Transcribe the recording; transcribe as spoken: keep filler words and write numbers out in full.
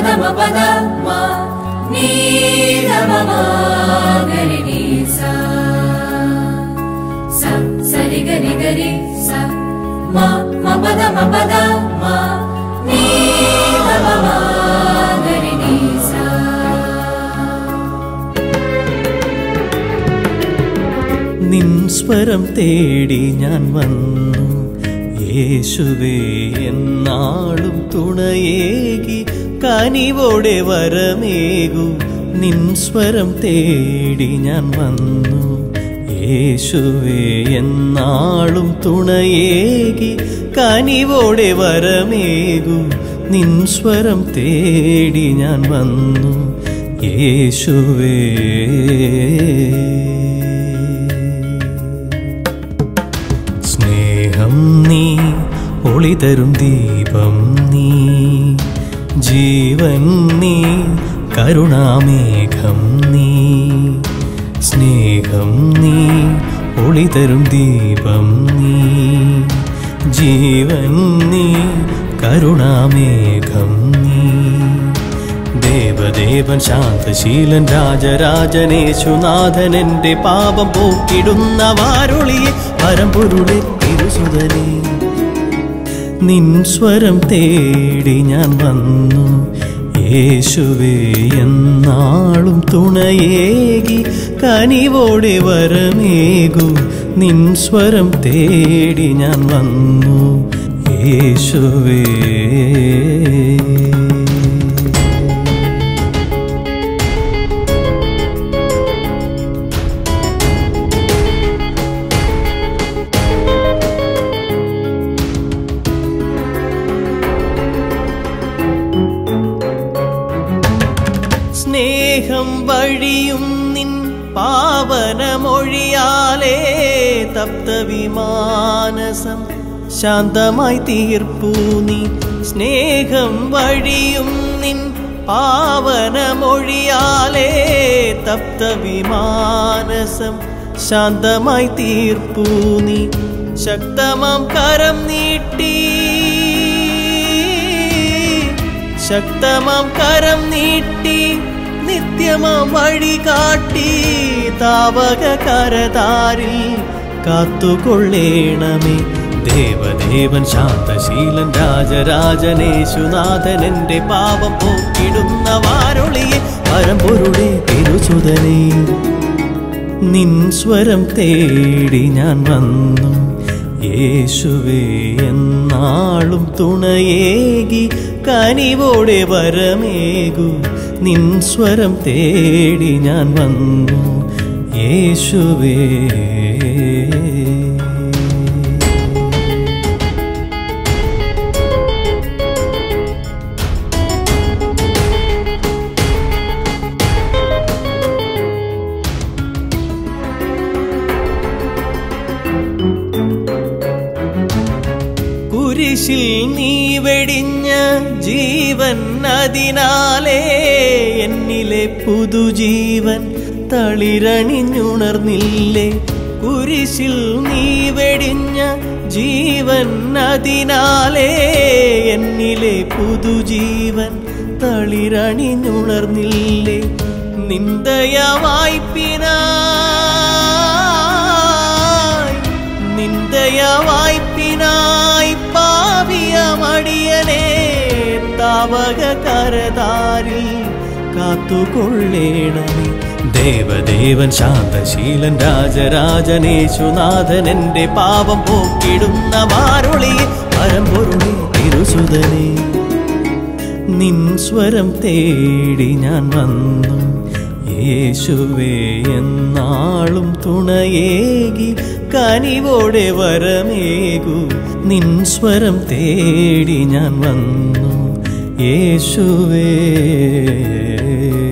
പദമ പദ മാ നീ ധമ മാ ഗരി നീ സാ സ സരി ഗരി ഗരി സ മാ മ പദമ പദ മാ നീ ധമ മാ ഗരി നീ സാ. നിൻ സ്വരം തേടി ഞാൻ വന്നു യേശുവേ എന്നാളും തുണയേകി കനിവോടെ വരമേകൂ. നിൻ സ്വരം തേടി ഞാൻ വന്നു യേശുവേ എന്നാളും തുണയേകി കനിവോടെ വരമേകൂ. നിൻ സ്വരം തേടി ഞാൻ വന്നു യേശുവേ. സ്നേഹം നീ ഒളിതരും ദീപം നീ ജീവൻ നീ കരുണാമേഘം നീ. സ്നേഹം നീ ഒളിതരും ദീപം നീ ജീവൻ നീ കരുണാമേഘം നീ. ദേവദേവൻ ശാന്തശീലൻ രാജരാജനേശുനാഥൻ എൻ്റെ പാപം പോക്കിടുന്ന വാരുളിയെ പരമ്പൊരുളെ തിരുസുതനേ. നിൻ സ്വരം തേടി ഞാൻ വന്നു യേശുവേ എന്നാളും തുണയേകി കനിവോടെ വരമേകൂ. നിൻ സ്വരം തേടി ഞാൻ വന്നു യേശുവേ. സ്നേഹം വഴിയും നിൻ പാവനമൊഴിയാലേ തപ്തവിമാനസം ശാന്തമായി തീർപ്പൂ നീ. സ്നേഹം വഴിയും നിൻ പാവനമൊഴിയാലേ തപ്തവിമാനസം ശാന്തമായി തീർപ്പൂ നീ. ശക്തമാം കരം നീട്ടി ശക്തമാം കരം നീട്ടി നിത്യമാം വഴി കാട്ടി താവക കരതാരിൽ കാത്തുകൊള്ളേണമേ. ദേവദേവൻ ശാന്തശീലൻ രാജരാജനേശുനാഥൻ എൻ്റെ പാപം പോക്കിടുന്ന വാരുളിയെ പരമ്പൊരുളെ തിരുസുതനേ. നിൻ സ്വരം തേടി ഞാൻ വന്നു യേശുവേ എന്നാളും തുണയേകി കനിവോടെ വരമേകൂ. നിൻ സ്വരം തേടി ഞാൻ വന്നു യേശുവേ. കുരിശിൽ നീ വെടിഞ്ഞ ജീവൻ അതിനാലേ എന്നിലെ പുതുജീവൻ തളിരണിഞ്ഞുണർന്നില്ലേ. കുരിശിൽ നീ വെടിഞ്ഞ ജീവൻ അതിനാലേ എന്നിലെ പുതുജീവൻ തളിരണിഞ്ഞുണർന്നില്ലേ. നിന്ദയവായ്പിനായി നിന്ദയവായ്പിനായി പാപിയമടിയനേ താവക കരതാരിൽ കാത്തുകൊള്ളേണമേ. ദേവദേവൻ ശാന്തശീലൻ രാജരാജനേശുനാഥൻ എൻ്റെ പാപം പോക്കിടുന്ന വാരുളിയെ പരമ്പൊരുളെ തിരുസുതനേ. നിൻ സ്വരം തേടി ഞാൻ വന്നു യേശുവേ എന്നാളും തുണയേകി കനിവോടെ വരമേകൂ. നിൻ സ്വരം തേടി ഞാൻ വന്നു യേശുവേ.